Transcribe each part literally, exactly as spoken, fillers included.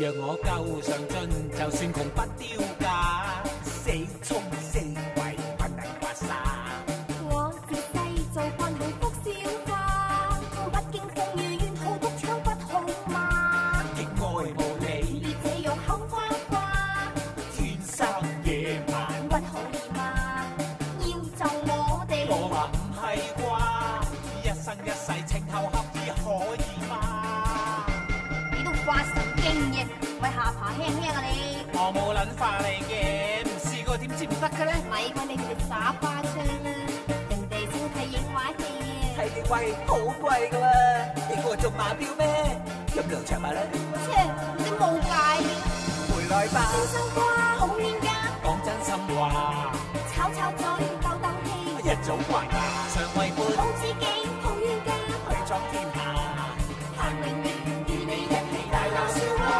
若我夠上進，就算窮不丟架，死衝四圍不能刮痧。 我自細做慣幸福小花，不經風雨願好獨槍不好嗎？ 極愛無理， 你這樣口花花， 天生野蠻不可以嗎？要就我哋， 我話唔係啩？一生一世情投合意可以嗎？ 你都發神經嘅，咪下巴輕輕啊你！ 我冇撚化你嘅，唔試過點知唔得嘅咧？ 咪怪你佢哋耍花槍啦，人哋先睇影畫戲啊！ 睇啲貴好貴噶喎，你個做馬標咩？咁兩場馬啦， 切，你冇戒嘅。 回來吧， 真心話好冤家， 講真心話， 炒炒嘴鬥鬥氣， 一早話常為伴， 好知己好冤家， 去闖天下， 盼永遠與你一起大鬧笑話。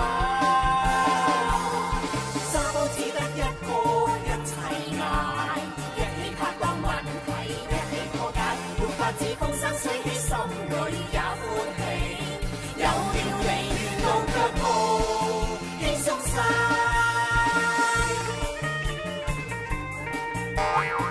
沙煲只得一個，一齊捱，一起拍檔問題，一起破解，沒法子風生水起，心裏也歡喜。有了你，沿路腳步輕鬆晒。